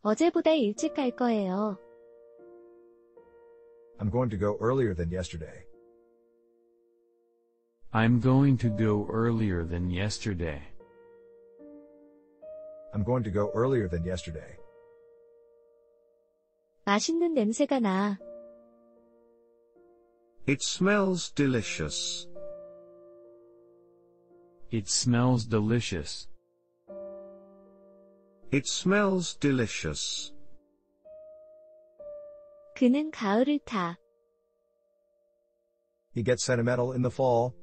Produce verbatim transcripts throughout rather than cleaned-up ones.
어제보다 일찍 갈 거예요. I'm going to go earlier than yesterday. I'm going to go earlier than yesterday. I'm going to go earlier than yesterday. 맛있는 냄새가 나. It smells delicious. It smells delicious. It smells delicious. 그는 가을을 타. He gets sentimental in the fall.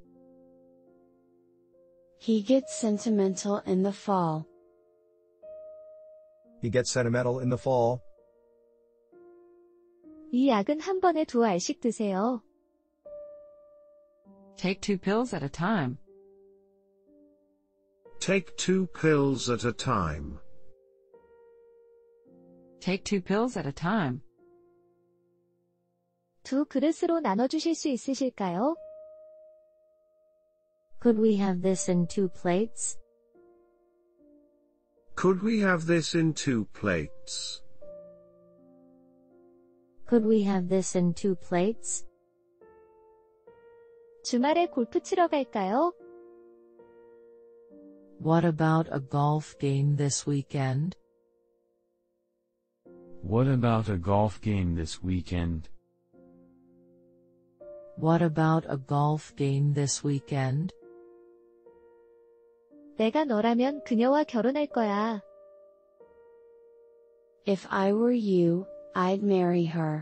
He gets sentimental in the fall. He gets sentimental in the fall. 이 약은 한 번에 두 알씩 드세요. Take two pills at a time. Take two pills at a time. Take two pills at a time. 두 그릇으로 나눠주실 수 있으실까요? Could we have this in two plates? Could we have this in two plates? Could we have this in two plates? 주말에 골프 치러 갈까요? What about a golf game this weekend? What about a golf game this weekend? What about a golf game this weekend? 내가 너라면 그녀와 결혼할 거야. If I were you, I'd marry her.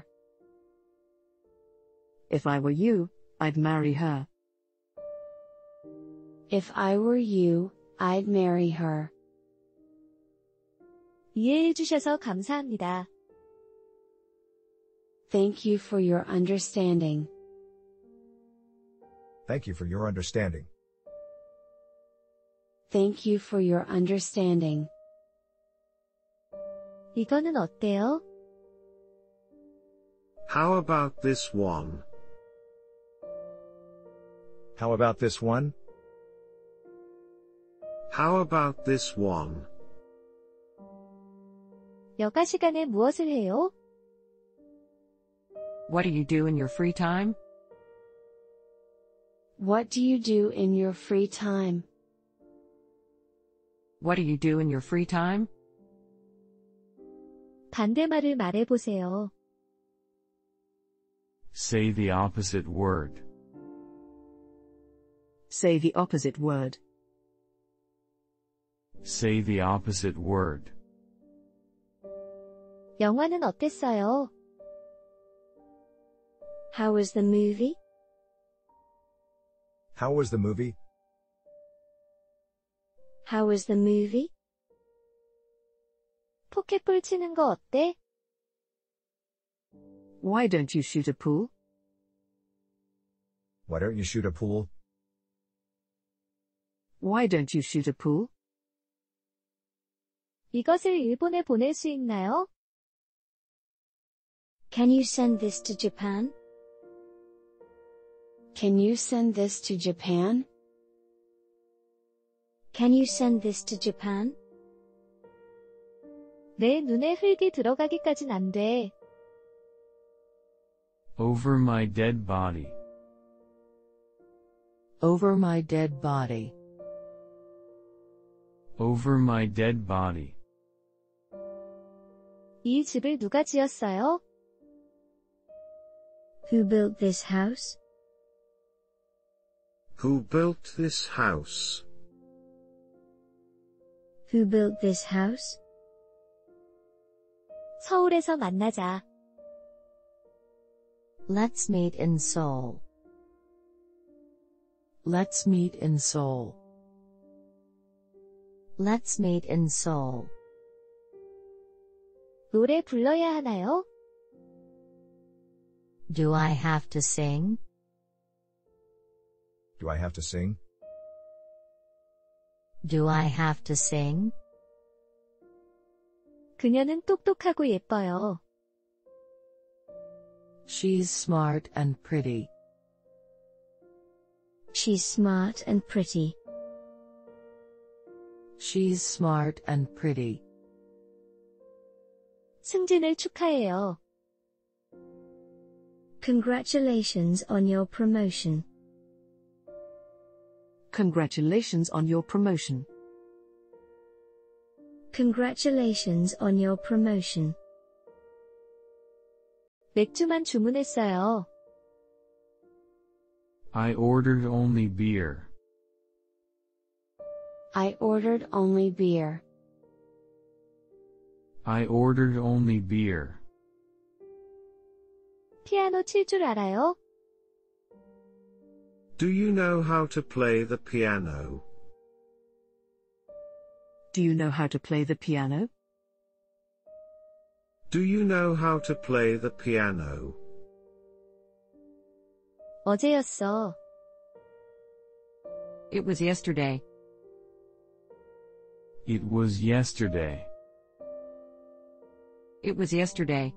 If I were you, I'd marry her. If I were you, I'd marry her. 이해해 주셔서 감사합니다. Thank you for your understanding. Thank you for your understanding. Thank you for your understanding. 이거는 어때요? How about this one? How about this one? How about this one? 여가 시간에 무엇을 해요? What do you do in your free time? What do you do in your free time? What do you do in your free time? 반대말을 말해보세요. Say the opposite word. Say the opposite word. Say the opposite word. 영화는 어땠어요? How was the movie? How was the movie? How was the movie? 포켓볼 치는 거 어때? Why don't you shoot a pool? Why don't you shoot a pool? Why don't you shoot a pool? 이것을 일본에 보낼 수 있나요? Can you send this to Japan? Can you send this to Japan? Can you send this to Japan? 내 눈에 흙이 들어가기까진 안 돼. Over my dead body. Over my dead body. Over my dead body. 이 집을 누가 지었어요? Who built this house? Who built this house? Who built this house? 서울에서 만나자. Let's meet in Seoul. Let's meet in Seoul. Let's meet in Seoul. 노래 불러야 하나요? Do I have to sing? Do I have to sing? Do I have to sing? 그녀는 똑똑하고 예뻐요. She's smart and pretty. She's smart and pretty. She's smart and pretty. 승진을 축하해요. Congratulations on your promotion. Congratulations on your promotion. Congratulations on your promotion. 맥주만 주문했어요. I ordered only beer. I ordered only beer. I ordered only beer. 피아노 칠 줄 알아요? Do you know how to play the piano? Do you know how to play the piano? Do you know how to play the piano? 어제였어. It was yesterday. It was yesterday. It was yesterday.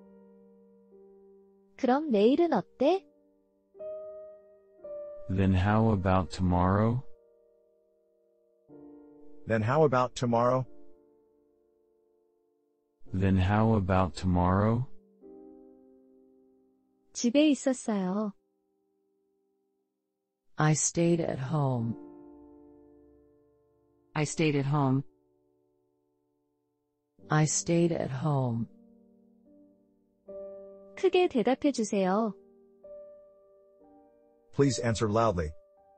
그럼 내일은 어때? Then how about tomorrow? Then how about tomorrow? Then how about tomorrow? 집에 있었어요. I stayed at home. I stayed at home. I stayed at home. 크게 대답해 주세요. Please answer loudly.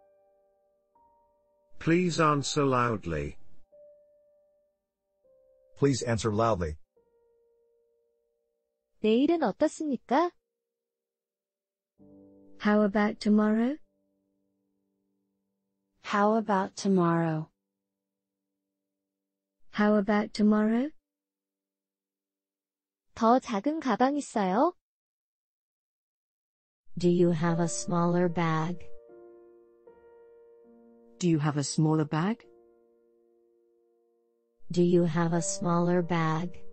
Please answer loudly. Please answer loudly. 내일은 어떻습니까? How about tomorrow? How about tomorrow? How about tomorrow? 더 작은 가방 있어요? Do you have a smaller bag? Do you have a smaller bag? Do you have a smaller bag?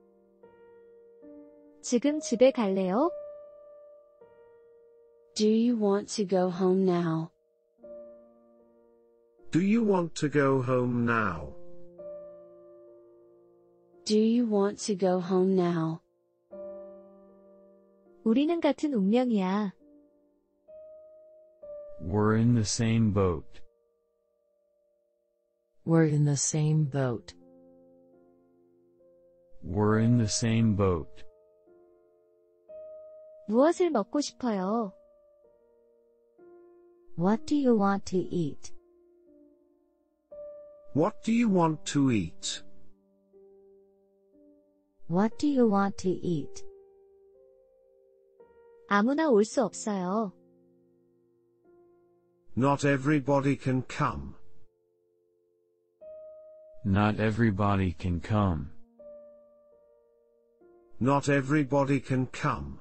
지금 집에 갈래요? Do you want to go home now? Do you want to go home now? Do you want to go home now? 우리는 같은 운명이야. We're in the same boat. We're in the same boat. We're in the same boat. 무엇을 먹고 싶어요? What do you want to eat? What do you want to eat? What do you want to eat? 아무나 올 수 없어요. Not everybody can come. Not everybody can come. Not everybody can come.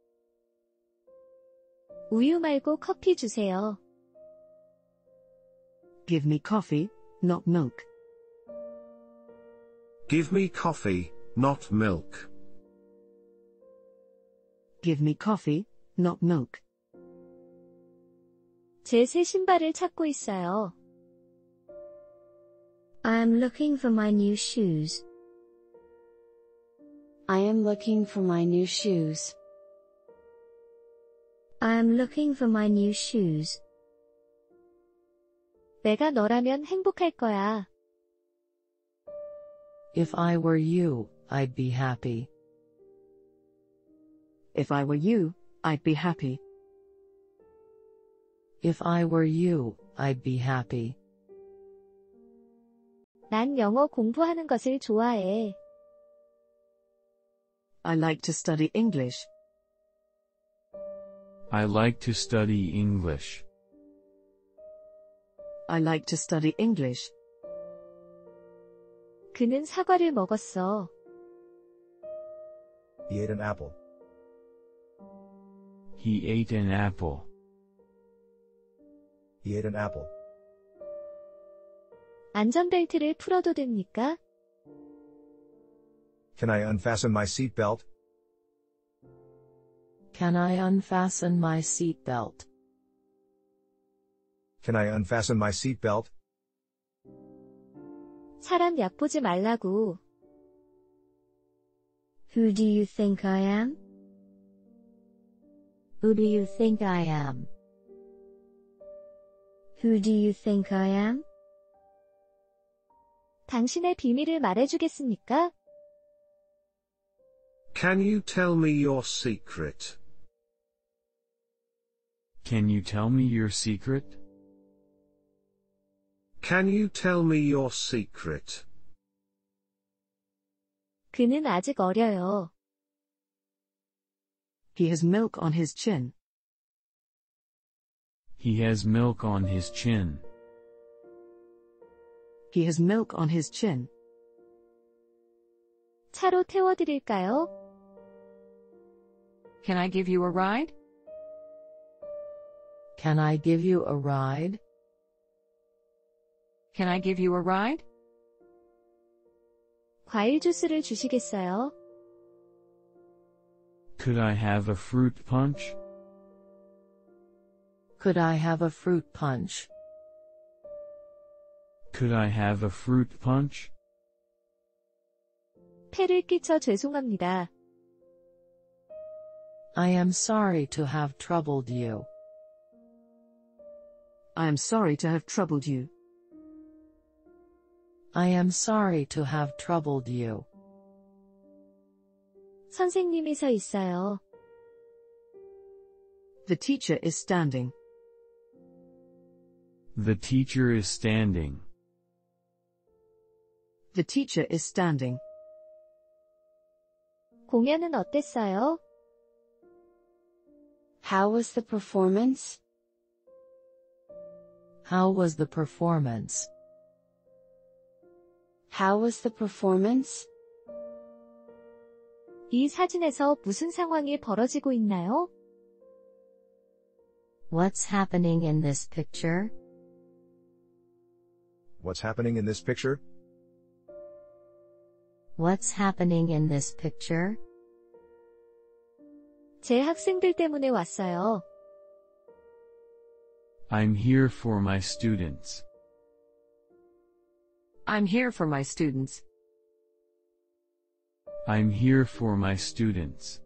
우유 말고 커피 주세요. Give me coffee, not milk. Give me coffee, not milk. Give me coffee, not milk. 제 새 신발을 찾고 있어요. I am looking for my new shoes. I am looking for my new shoes. I am looking for my new shoes. 내가 너라면 행복할 거야. If I were you, I'd be happy. If I were you, I'd be happy. If I were you, I'd be happy. 난 영어 공부하는 것을 좋아해. I like to study English. I like to study English. I like to study English. 그는 사과를 먹었어. He ate an apple. He ate an apple. He ate an apple. 안전벨트를 풀어도 됩니까? Can I unfasten my seatbelt? Can I unfasten my seatbelt? Can I unfasten my seatbelt? 사람 얕보지 말라고. Who do you think I am? Who do you think I am? Who do you think I am? 당신의 비밀을 말해주겠습니까? Can you tell me your secret? Can you tell me your secret? Can you tell me your secret? 그는 아직 어려요. He has milk on his chin. He has milk on his chin. He has milk on his chin. 차로 태워드릴까요? Can I give you a ride? Can I give you a ride? Can I give you a ride? 과일 주스를 주시겠어요? Could I have a fruit punch? Could I have a fruit punch? Could I have a fruit punch? 폐를 끼쳐 죄송합니다. I am sorry to have troubled you. I am sorry to have troubled you. I am sorry to have troubled you. 선생님이 서 있어요. The teacher is standing. The teacher is standing. The teacher is standing. 공연은 어땠어요? How was the performance? How was the performance? How was the performance? 이 사진에서 무슨 상황이 벌어지고 있나요? What's happening in this picture? What's happening in this picture? What's happening in this picture? 제 학생들 때문에 왔어요. I'm here for my students. I'm here for my students. I'm here for my students.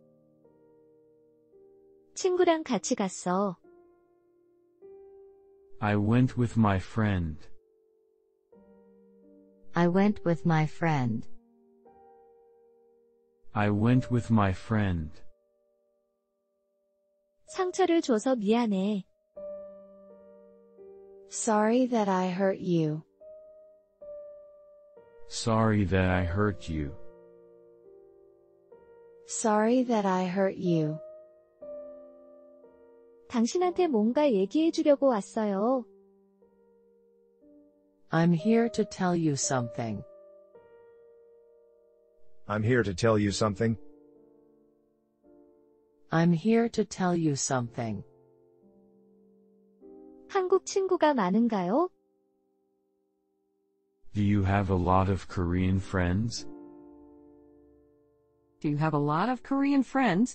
친구랑 같이 갔어. I went with my friend. I went with my friend. I went with my friend. 상처를 줘서 미안해. Sorry that I hurt you. Sorry that I hurt you. Sorry that I hurt you. 당신한테 뭔가 얘기해 주려고 왔어요. I'm here to tell you something. I'm here to tell you something. I'm here to tell you something. 한국 친구가 많은가요? Do you have a lot of Korean friends? Do you have a lot of Korean friends?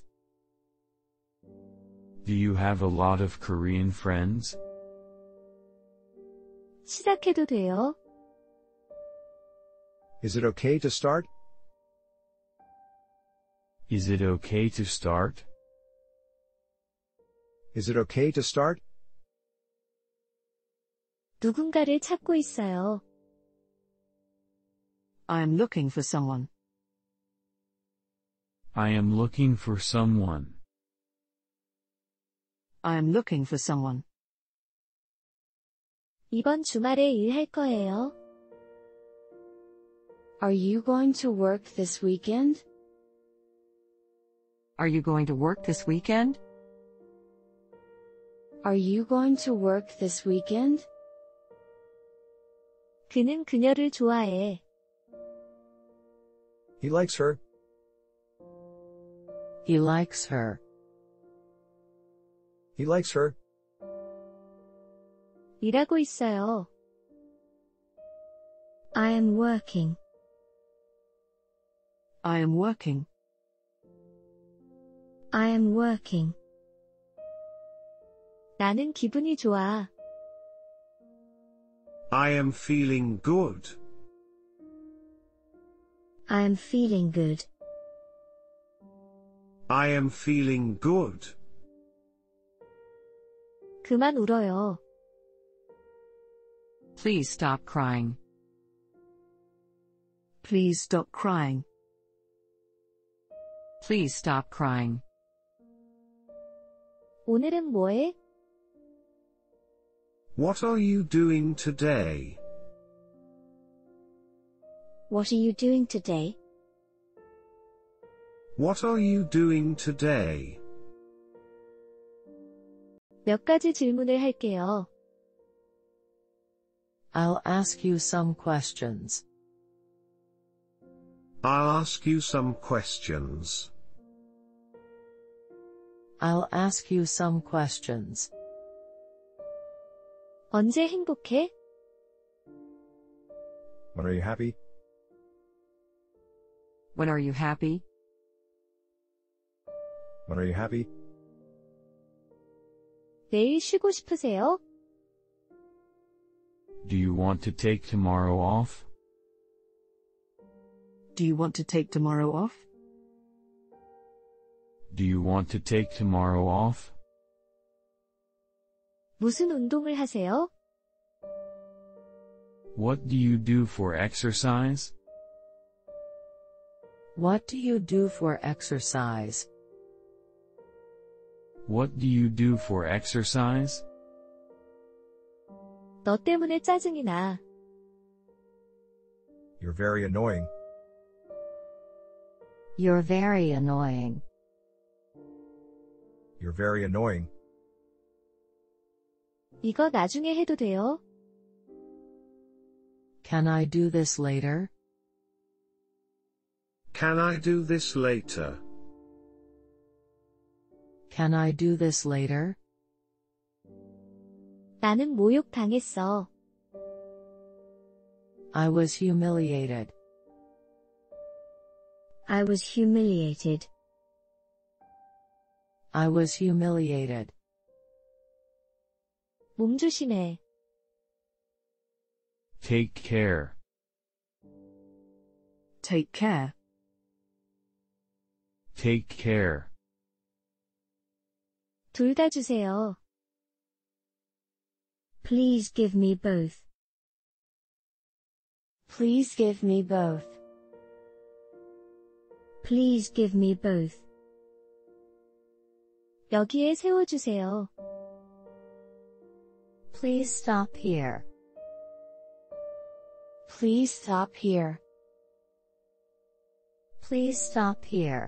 Do you have a lot of Korean friends? 시작해도 돼요? Is it okay to start? Is it okay to start? Is it okay to start? 누군가를 찾고 있어요. I am looking for someone. I am looking for someone. I am looking for someone. 이번 주말에 일할 거예요. Are you going to work this weekend? Are you going to work this weekend? Are you going to work this weekend? 그는 그녀를 좋아해. He likes her. He likes her. He likes her. 일하고 있어요. I am working. I am working. I am working. 나는 기분이 좋아. I am feeling good. I am feeling good. I am feeling good. 그만 울어요. Please stop crying. Please stop crying. Please stop crying. 오늘은 뭐해? What are you doing today? What are you doing today? What are you doing today? 몇 가지 질문을 할게요. I'll ask you some questions. I'll ask you some questions. I'll ask you some questions. 언제 행복해? When are you happy? When are you happy? When are you happy? 내일 쉬고 싶으세요? Do you want to take tomorrow off? Do you want to take tomorrow off? Do you want to take tomorrow off? 무슨 운동을 하세요? What do you do for exercise? What do you do for exercise? What do you do for exercise? 너 때문에 짜증이 나. You're very annoying. You're very annoying. You're very annoying. 이거 나중에 해도 돼요? Can I do this later? Can I do this later? Can I do this later? 나는 모욕 당했어. I was humiliated. I was humiliated. I was humiliated. 몸 조심해. Take care. Take care. Take care. 둘 다 주세요. Please give me both. Please give me both. Please give me both. 여기에 세워주세요. Please stop here. Please stop here. Please stop here.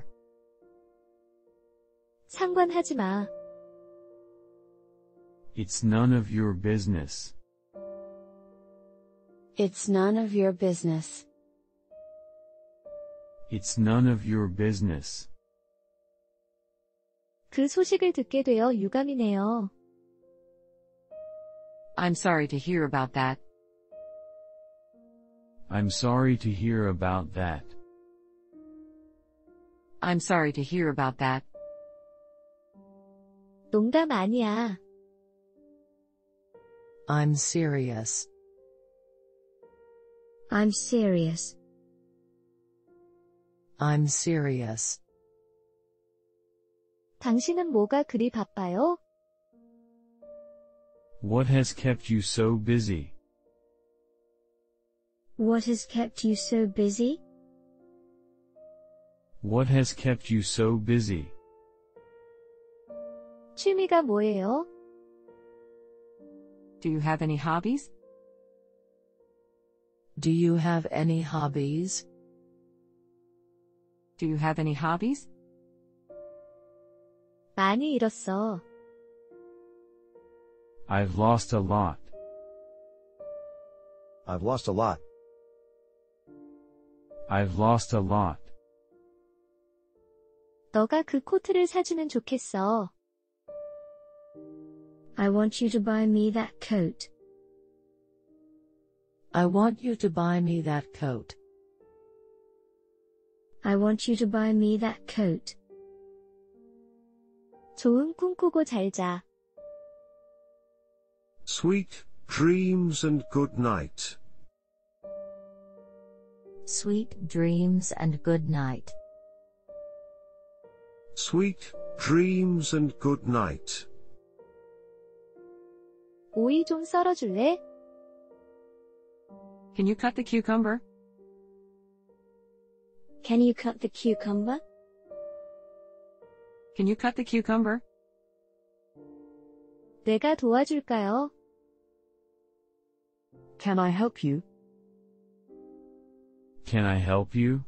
상관하지 마. It's none of your business. It's none of your business. It's none of your business. 그 소식을 듣게 되어 유감이네요. I'm sorry to hear about that. I'm sorry to hear about that. I'm sorry to hear about that. 농담 아니야. I'm serious. I'm serious. I'm serious. 당신은 뭐가 그리 바빠요? What has kept you so busy? What has kept you so busy? What has kept you so busy? 취미가 뭐예요? Do you have any hobbies? Do you have any hobbies? Do you have any hobbies? 많이 잃었어. I've lost a lot. I've lost a lot. I've lost a lot. 너가 그 코트를 사주면 좋겠어. I want you to buy me that coat. I want you to buy me that coat. I want you to buy me that coat. 좋은 꿈 꾸고 잘 자. Sweet dreams and good night. Sweet dreams and good night. Sweet dreams and good night. 오이 좀 썰어줄래? Can you cut the cucumber? Can you cut the cucumber? Can you cut the cucumber? 내가 도와줄까요? Can I help you? Can I help you?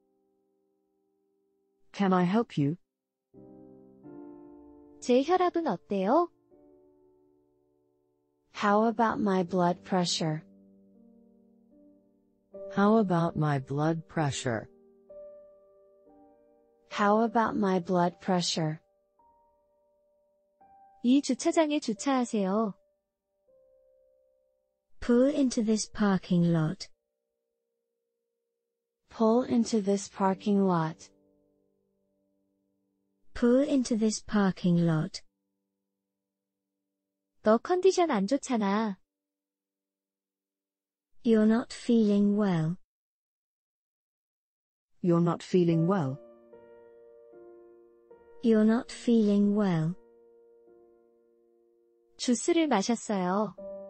Can I help you? 제 혈압은 어때요? How about my blood pressure? How about my blood pressure? How about my blood pressure? 이 주차장에 주차하세요. Pull into this parking lot. Pull into this parking lot. Pull into this parking lot. 너 컨디션 안 좋잖아. You're not feeling well. You're not feeling well. You're not feeling well. 주스를 마셨어요.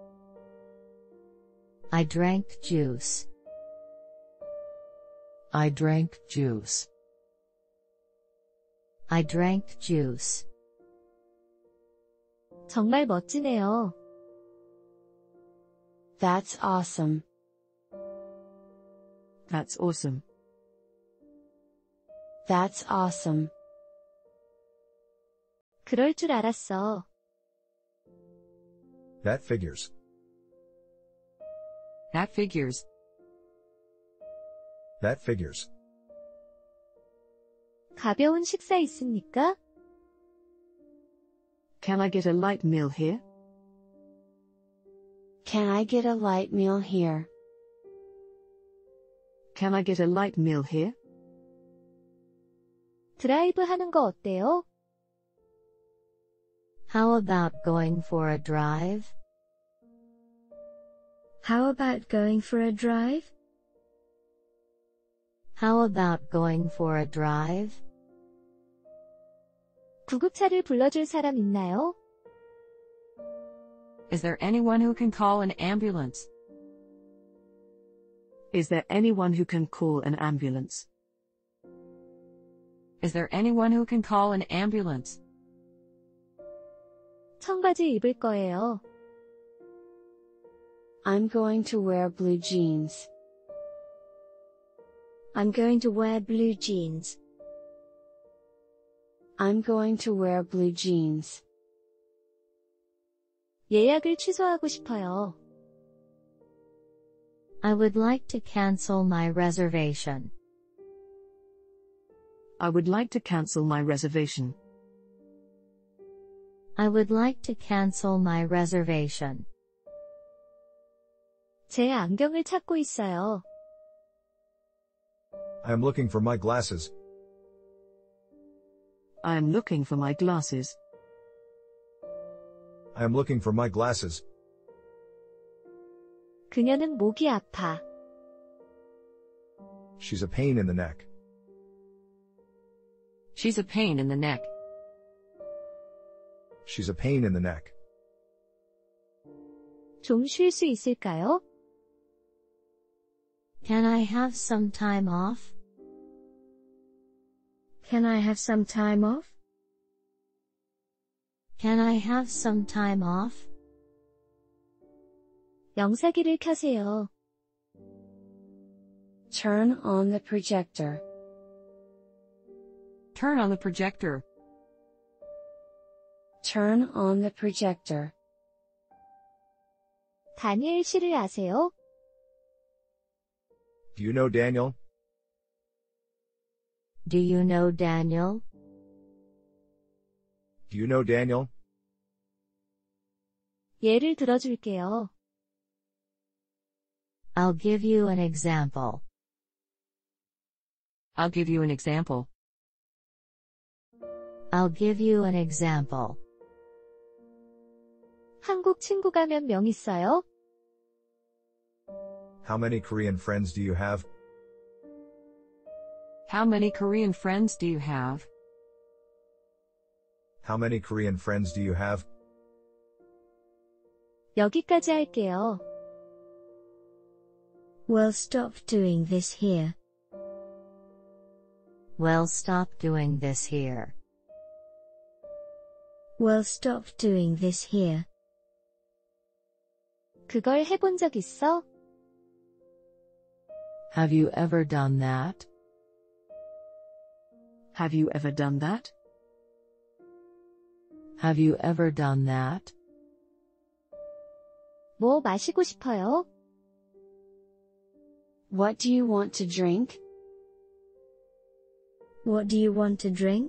I drank juice. I drank juice. I drank juice. 정말 멋지네요. That's awesome. That's awesome. That's awesome. 그럴 줄 알았어. That figures. That figures. That figures. 가벼운 식사 있습니까? Can I get a light meal here? Can I get a light meal here? Can I get a light meal here? 드라이브 하는 거 어때요? How about going for a drive? How about going for a drive? How about going for a drive? 구급차를 불러줄 사람 있나요? Is there anyone who can call an ambulance? Is there anyone who can call an ambulance? Is there anyone who can call an ambulance? 청바지 입을 거예요. I'm going to wear blue jeans. I'm going to wear blue jeans. I'm going to wear blue jeans. 예약을 취소하고 싶어요. I would like to cancel my reservation. I would like to cancel my reservation. I would like to cancel my reservation. 제 안경을 찾고 있어요. I am looking for my glasses. I am looking for my glasses. I am looking for my glasses. 그녀는 목이 아파. She's a pain in the neck. She's a pain in the neck. She's a pain in the neck. 좀 쉴 수 있을까요? Can I have some time off? Can I have some time off? Can I have some time off? 영사기를 켜세요. Turn on the projector. Turn on the projector. Turn on the projector. 다니엘 씨를 아세요? Do you know Daniel? Do you know Daniel? Do you know Daniel? 예를 들어줄게요. I'll give you an example. I'll give you an example. I'll give you an example. 한국 친구가 몇 명 있어요? How many Korean friends do you have? How many Korean friends do you have? How many Korean friends do you have? 여기까지 할게요. Well, stop doing this here. Well, stop doing this here. Well, stop doing this here. 그걸 해본 적 있어? Have you ever done that? Have you ever done that? Have you ever done that? 뭐 마시고 싶어요? What do you want to drink? What do you want to drink?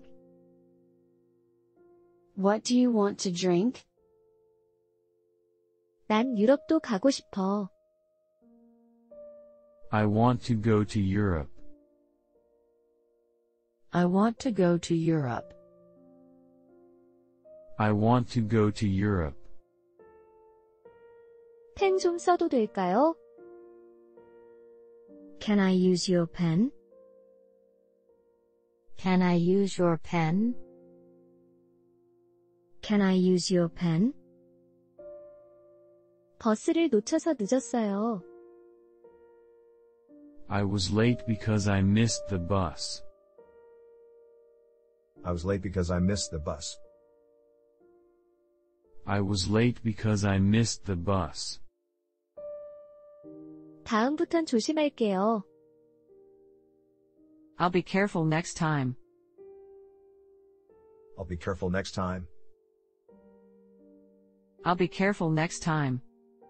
What do you want to drink? 난 유럽도 가고 싶어. I want to go to Europe. I want to go to Europe. I want to go to Europe. 펜 좀 써도 될까요? Can I use your pen? Can I use your pen? Can I use your pen? 버스를 놓쳐서 늦었어요. I was late because I missed the bus. I was late because I missed the bus. I was late because I missed the bus. 다음부턴 조심할게요. I'll be careful next time. I'll be careful next time. I'll be careful next time.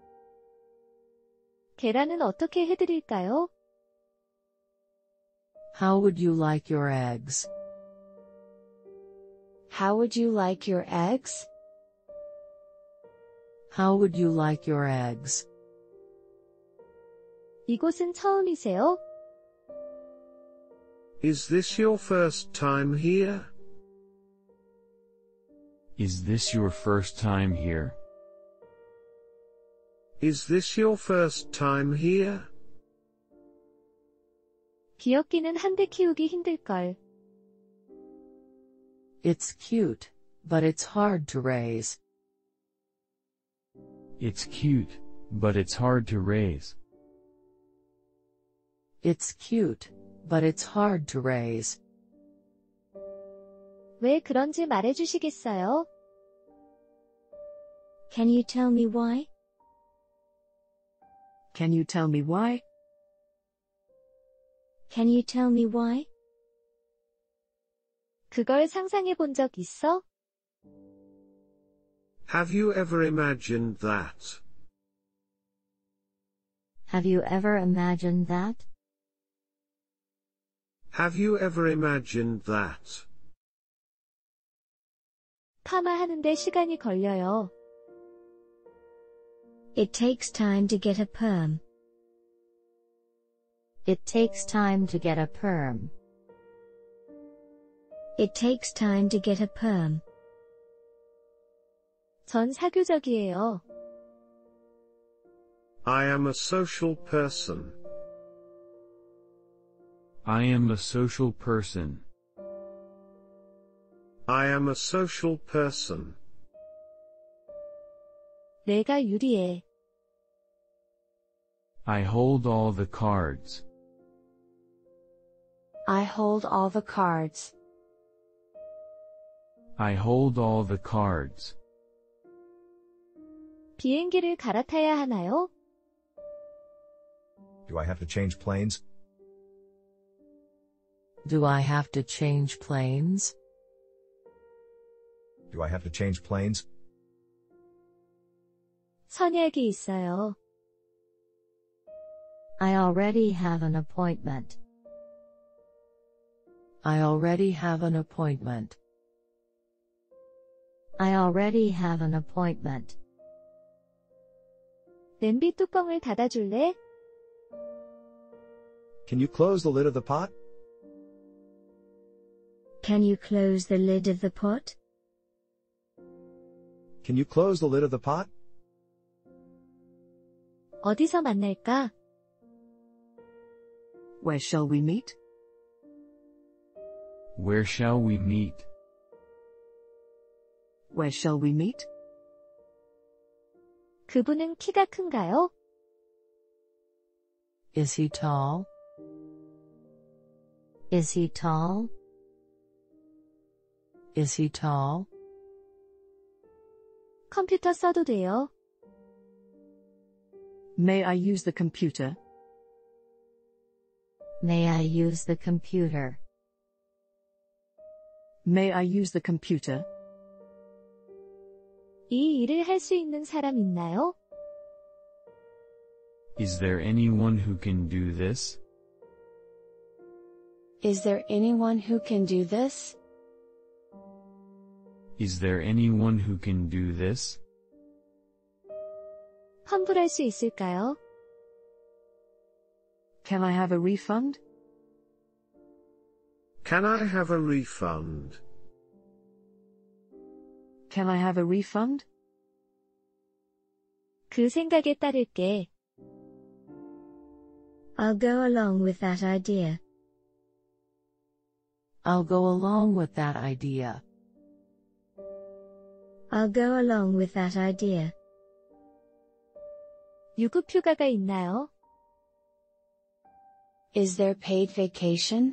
계란은 어떻게 해드릴까요? How would you like your eggs? How would you like your eggs? How would you like your eggs? 이곳은 처음이세요? Is this your first time here? Is this your first time here? Is this your first time here? 귀엽기는 한데 키우기 힘들걸. It's cute, but it's hard to raise. It's cute, but it's hard to raise. It's cute, but it's hard to raise. 왜 그런지 말해주시겠어요? Can you tell me why? Can you tell me why? Can you tell me why? 그걸 상상해 본 적 있어? Have you ever imagined that? Have you ever imagined that? Have you ever imagined that? 파마하는데 시간이 걸려요. It takes time to get a perm. It takes time to get a perm. It takes time to get a perm. 전 사교적이에요. I am a social person. I am a social person. I am a social person. 내가 유리해. I hold all the cards. I hold all the cards. I hold all the cards. 비행기를 갈아타야 하나요? Do I have to change planes? Do I have to change planes? Do I have to change planes? 선약이 있어요. I already have an appointment. I already have an appointment. I already have an appointment. 냄비 뚜껑을 닫아줄래? Can you close the lid of the pot? Can you close the lid of the pot? Can you close the lid of the pot? 어디서 만날까? Where shall we meet? Where shall we meet? Where shall we meet? 그분은 키가 큰가요? Is he tall? Is he tall? Is he tall? 컴퓨터 써도 돼요? May I use the computer? May I use the computer? May I use the computer? 이 일을 할 수 있는 사람 있나요? Is there anyone who can do this? Is there anyone who can do this? Is there anyone who can do this? 환불할 수 있을까요? Can I have a refund? Can I have a refund? Can I have a refund? 그 생각에 따를게. I'll go along with that idea. I'll go along with that idea. I'll go along with that idea. 유급 휴가가 있나요? Is there paid vacation?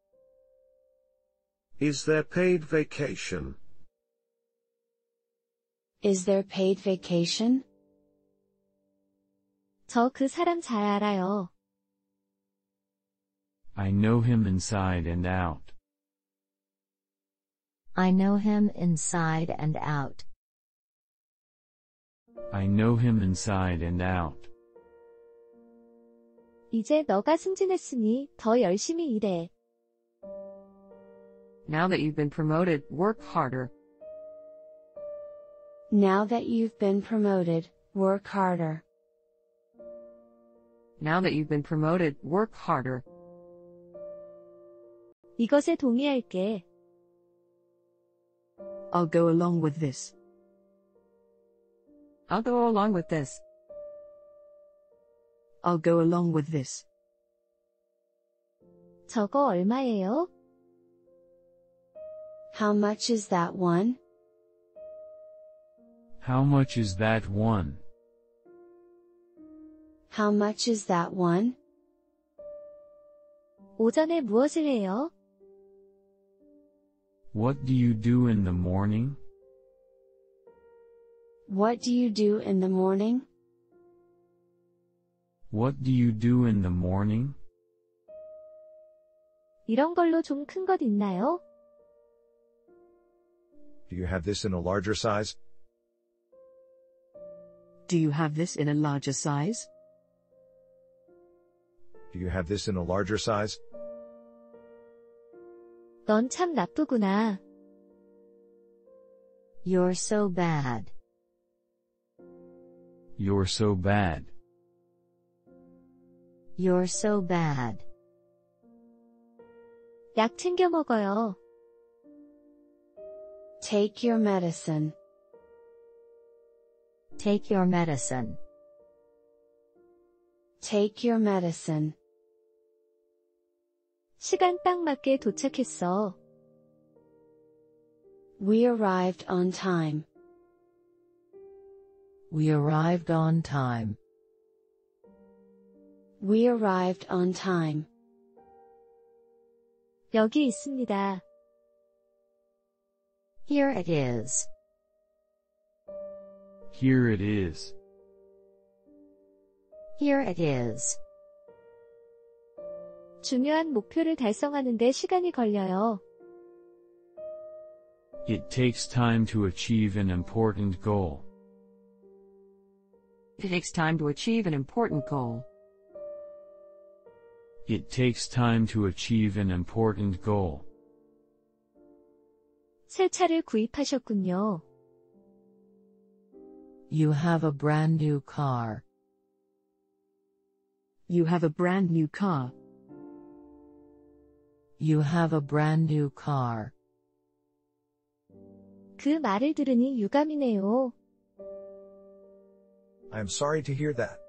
Is there paid vacation? Is there paid vacation? 저 그 사람 잘 알아요. I know him inside and out. I know him inside and out. I know him inside and out. 이제 너가 승진했으니 더 열심히 일해. Now that you've been promoted, work harder. Now that you've been promoted, work harder. Now that you've been promoted, work harder. 이것에 동의할게. I'll go along with this. I'll go along with this. I'll go along with this. 저거 얼마예요? How much is that one? How much is that one? How much is that one? 오전에 무엇을 해요? What do you do in the morning? What do you do in the morning? What do you do in the morning? 이런 걸로 좀 큰 것 있나요? Do you have this in a larger size? Do you have this in a larger size? Do you have this in a larger size? 넌 참 나쁘구나. You're so bad. You're so bad. You're so bad. 약 챙겨 먹어요. Take your medicine. Take your medicine. Take your medicine. 시간 딱 맞게 도착했어. We arrived on time. We arrived on time. We arrived on time. 여기 있습니다. Here it is. Here it is. Here it is. 중요한 목표를 달성하는데 시간이 걸려요. It takes time to achieve an important goal. It takes time to achieve an important goal. It takes time to achieve an important goal. 새 차를 구입하셨군요. You have a brand new car. You have a brand new car. You have a brand new car. 그 말을 들으니 유감이네요. I am sorry to hear that.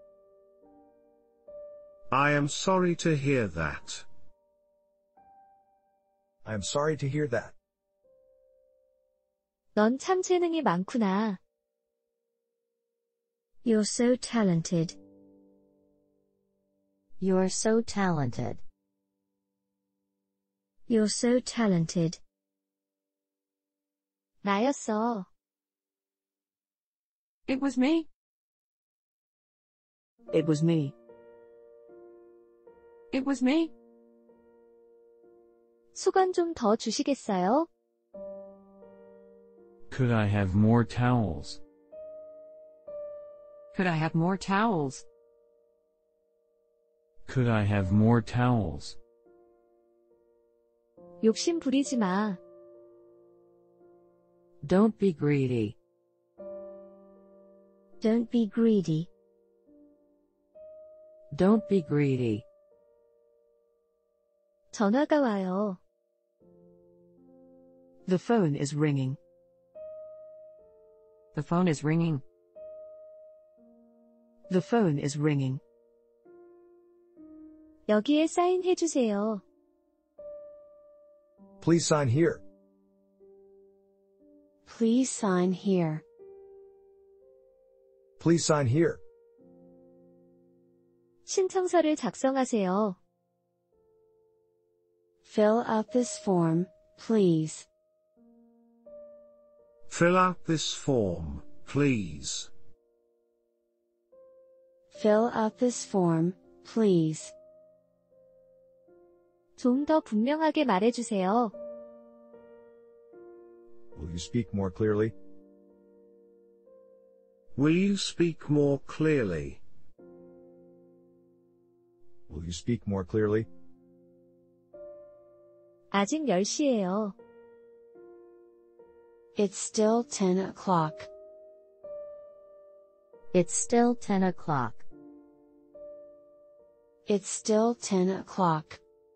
I am sorry to hear that. I am sorry to hear that. 넌 참 재능이 많구나. You're so talented. You're so talented. You're so talented. 나였어. It was me. It was me. It was me. 수건 좀 더 주시겠어요? Could I have more towels? Could I have more towels? Could I have more towels? 욕심 부리지 마. Don't be greedy. Don't be greedy. Don't be greedy. 전화가 와요. The phone is ringing. The phone is ringing. The phone is ringing. 여기에 사인해 주세요. Please sign here. Please sign here. Please sign here. 신청서를 작성하세요. Fill out this form, please. Fill out this form, please. Fill out this form, please. 좀 더 분명하게 말해주세요. Will you speak more clearly? Will you speak more clearly? Will you speak more clearly? 아직 열 시예요. It's still ten o'clock. It's still ten o'clock. It's still ten o'clock.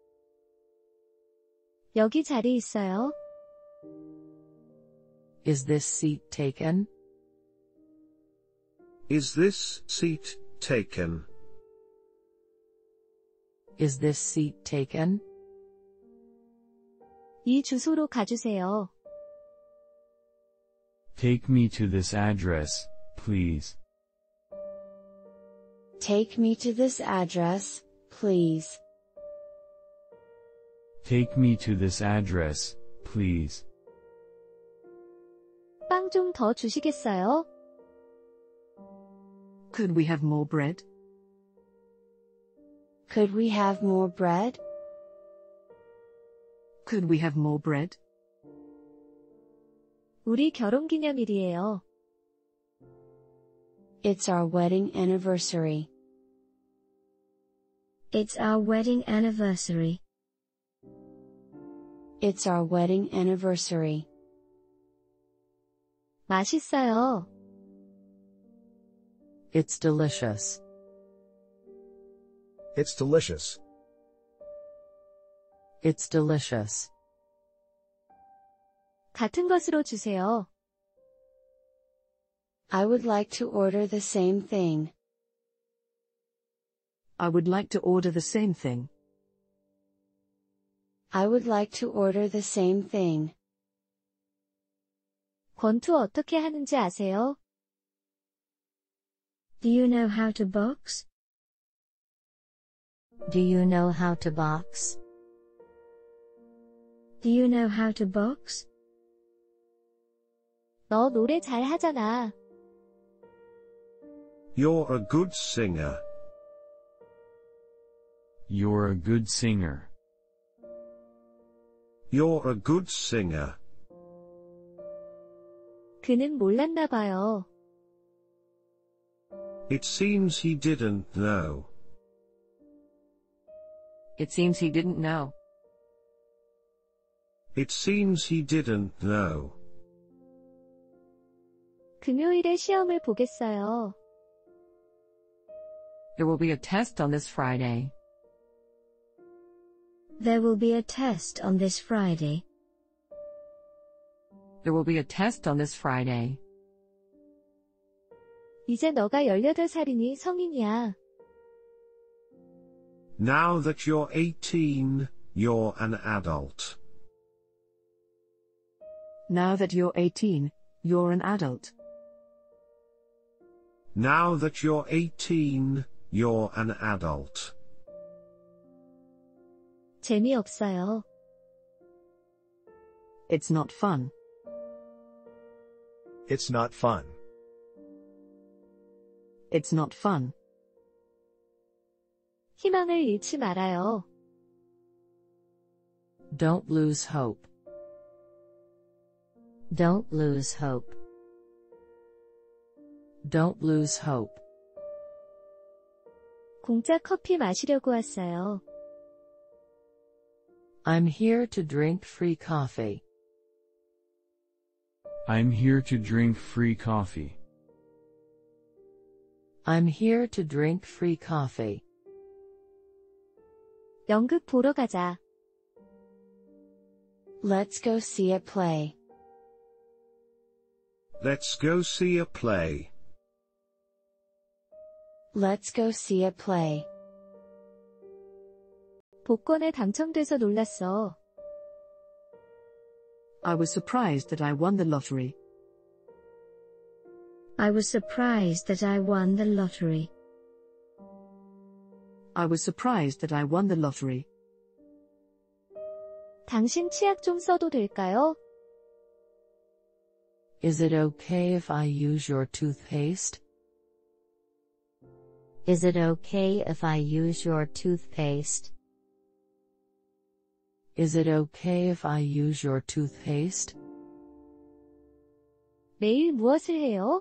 여기 자리 있어요? Is this seat taken? Is this seat taken? Is this seat taken? 이 주소로 가주세요. Take me to this address, please. Take me to this address, please. Take me to this address, please. 빵 좀 더 주시겠어요? Could we have more bread? Could we have more bread? Could we have more bread? 우리 결혼기념일이에요. It's our wedding anniversary. It's our wedding anniversary. It's our wedding anniversary. 맛있어요. It's delicious. It's delicious. It's delicious. 같은 것으로 주세요. I would like to order the same thing. I would like to order the same thing. I would like to order the same thing. 권투 어떻게 하는지 아세요? Do you know how to box? Do you know how to box? Do you know how to box? 너 노래 잘 하잖아. You're a good singer. You're a good singer. You're a good singer. 그는 몰랐나 봐요. It seems he didn't know. It seems he didn't know. It seems he didn't know. 금요일에 시험을 보겠어요. There will be a test on this Friday. There will be a test on this Friday. There will be a test on this Friday. 이제 너가 열여덟 살이니 성인이야. Now that you're eighteen, you're an adult. Now that you're eighteen, You're an adult. Now that you're eighteen, you're an adult. 재미없어요. It's not fun. It's not fun. It's not fun. 희망을 잃지 말아요. Don't lose hope. Don't lose hope. Don't lose hope. 공짜 커피 마시려고 왔어요. I'm here to drink free coffee. I'm here to drink free coffee. I'm here to drink free coffee. 연극 보러 가자. Let's go see a play. Let's go see a play. Let's go see a play. 복권에 당첨돼서 놀랐어. I was surprised that I won the lottery. I was surprised that I won the lottery. I was surprised that I won the lottery. 당신 치약 좀 써도 될까요? Is it okay if I use your toothpaste? Is it okay if I use your toothpaste? Is it okay if I use your toothpaste? 매일 무엇을 해요?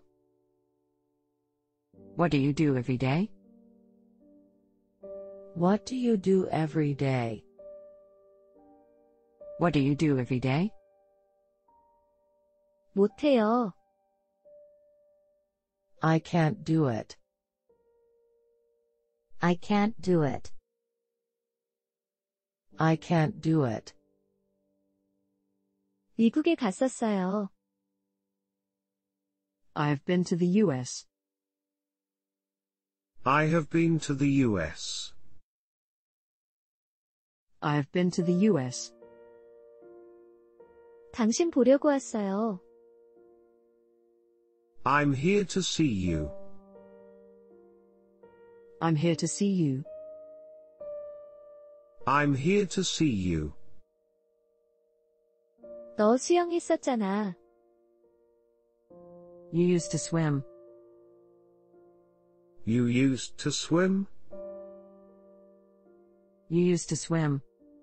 What do you do every day? What do you do every day? What do you do every day? 못해요. I can't do it. I can't do it. I can't do it. 미국에 갔었어요. I have been to the U S. I have been to the U S. I have been to the U S. 당신 보려고 왔어요. I'm here to see you. I'm here to see you. I'm here to see you. 너 수영했었잖아. You used to swim. You used to swim? You used to swim.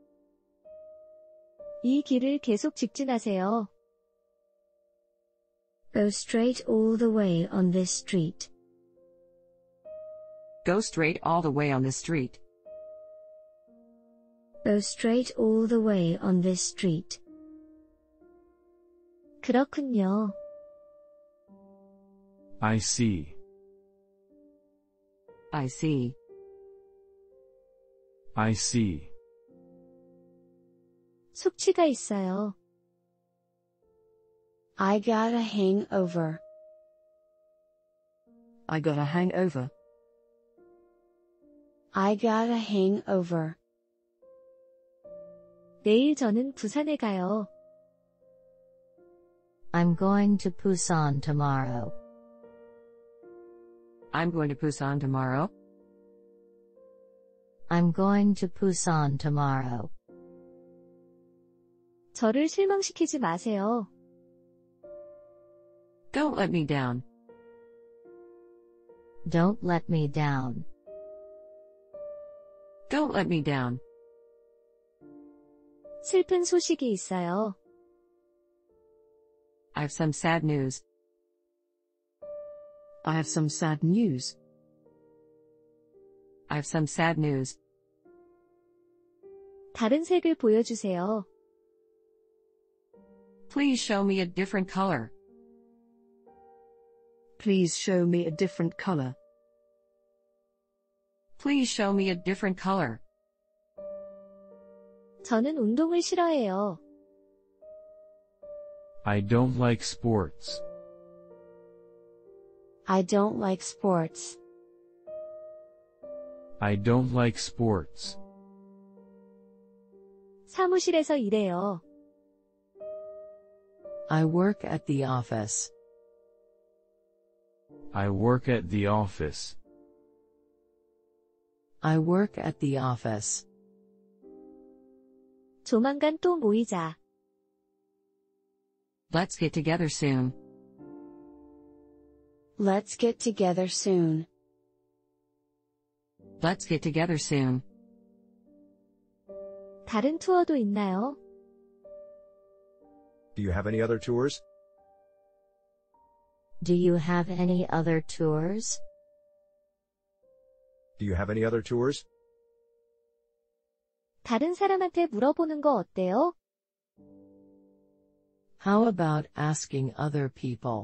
이 길을 계속 직진하세요. Go straight all the way on this street. Go straight all the way on the street. Go straight all the way on this street. 그렇군요. I see. I see. I see. 숙취가 있어요. I got a hangover. I got a hangover. I got a hangover. 내일 저는 부산에 가요. I'm going to Busan tomorrow. I'm going to Busan tomorrow. I'm going to Busan tomorrow. 저를 실망시키지 마세요. Don't let me down. Don't let me down. Don't let me down. 슬픈 소식이 있어요. I have some sad news. I have some sad news. I have some sad news. 다른 색을 보여주세요. Please show me a different color. Please show me a different color. Please show me a different color. 저는 운동을 싫어해요. I don't like sports. I don't like sports. I don't like sports. 사무실에서 일해요. I work at the office. I work at the office. I work at the office. 조만간 또 모이자. Let's get together soon. Let's get together soon. Let's get together soon. 다른 투어도 있나요? Do you have any other tours? Do you have any other tours? Do you have any other tours? 다른 사람한테 물어보는 거 어때요? How about asking other people?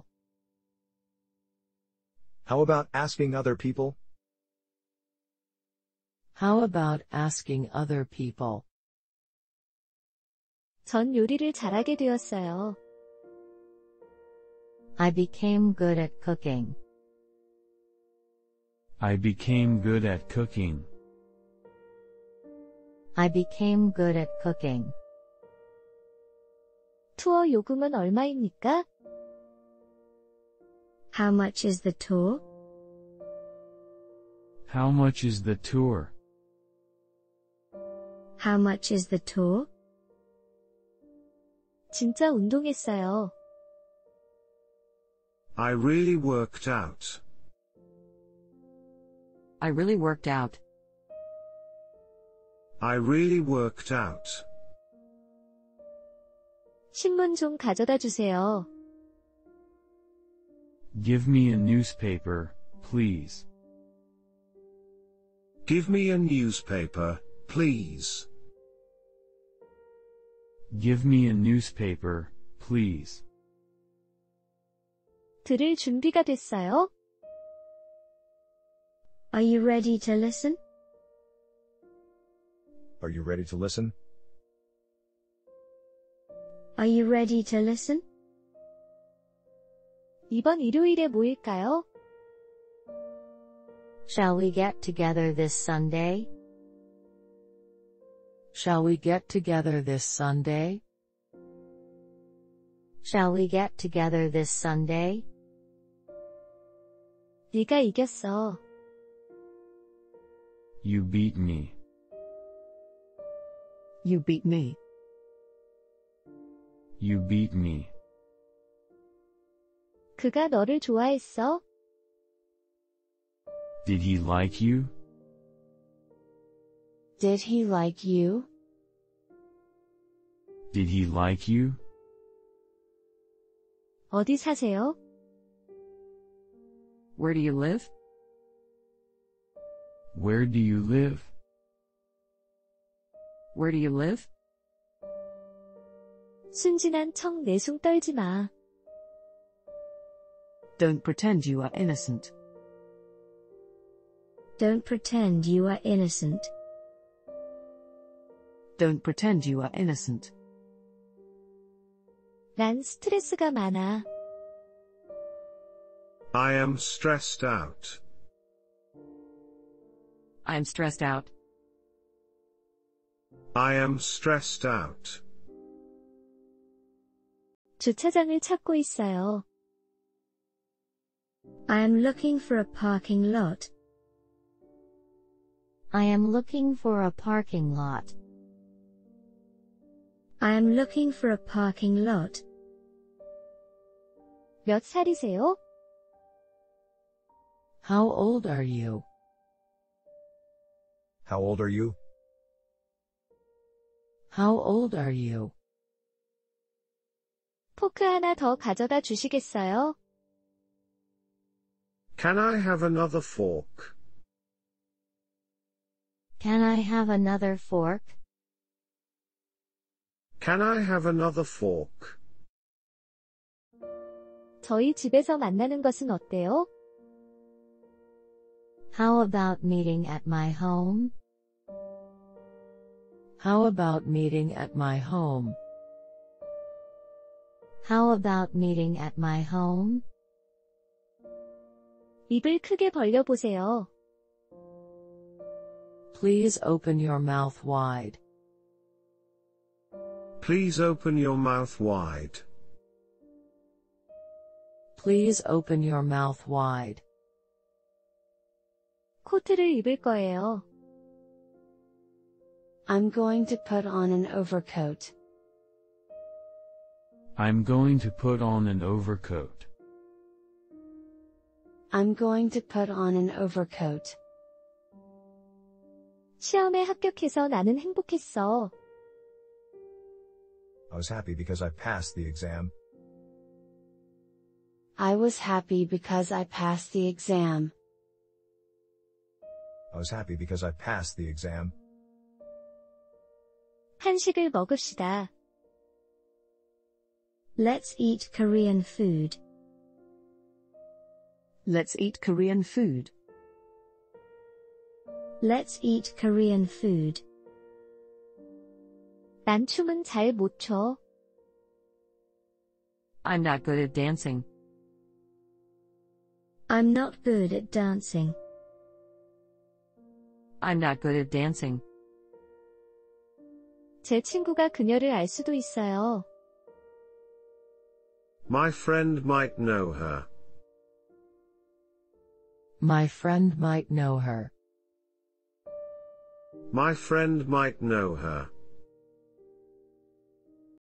How about asking other people? How about asking other people? 전 요리를 잘하게 되었어요. I became good at cooking. I became good at cooking. I became good at cooking. 투어 요금은 얼마입니까? How much is the tour? How much is the tour? How much is the tour? 진짜 운동했어요. I really worked out. I really worked out. I really worked out. 신문 좀 가져다 주세요. Give me a newspaper, please. Give me a newspaper, please. Give me a newspaper, please. 들을 준비가 됐어요? Are you ready to listen? Are you ready to listen? Are you ready to listen? 이번 일요일에 모일까요? Shall we get together this Sunday? Shall we get together this Sunday? Shall we get together this Sunday? 네가 이겼어. You beat me. You beat me. You beat me. 그가 너를 좋아했어? Did he like you? Did he like you? Did he like you? 어디 사세요? Where do you live? Where do you live? Where do you live? 순진한 척 내숭 떨지 마. Don't pretend you are innocent. Don't pretend you are innocent. Don't pretend you are innocent. 난 스트레스가 많아. I am stressed out. I'm stressed out. I am stressed out. 주차장을 찾고 있어요. I am looking for a parking lot. I am looking for a parking lot. I am looking for a parking lot. 몇 살이세요? How old are you? How old are you? How old are you? 포크 하나 더 가져다 주시겠어요? Can I have another fork? Can I have another fork? Can I have another fork? 저희 집에서 만나는 것은 어때요? How about meeting at my home? How about meeting at my home? How about meeting at my home? 입을 크게 벌려 보세요. Please open your mouth wide. Please open your mouth wide. Please open your mouth wide. 코트를 입을 거예요. I'm going to put on an overcoat. I'm going to put on an overcoat. I'm going to put on an overcoat. 시험에 합격해서 나는 행복했어. I was happy because I passed the exam. I was happy because I passed the exam. I was happy because I passed the exam. 한식을 먹읍시다. Let's eat Korean food. Let's eat Korean food. Let's eat Korean food. 난 춤은 잘 못 춰. I'm not good at dancing. I'm not good at dancing. I'm not good at dancing. 제 친구가 그녀를 알 수도 있어요. My friend might know her. My friend might know her. My friend might know her.